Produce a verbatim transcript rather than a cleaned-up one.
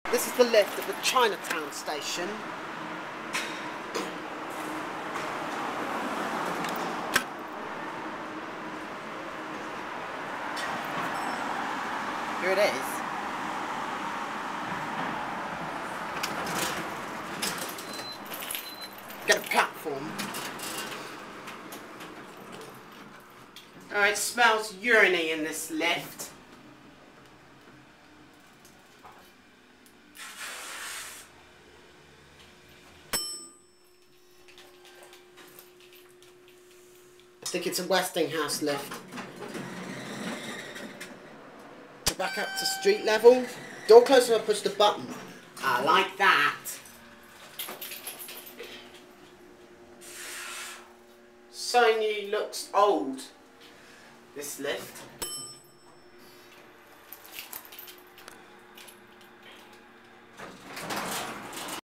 This is the lift at the Chinatown station. Here it is. Get a platform. Oh, it smells urine-y in this lift. I think it's a Westinghouse lift. Go back up to street level. Door closes when I push the button. I like that. So new, looks old, this lift.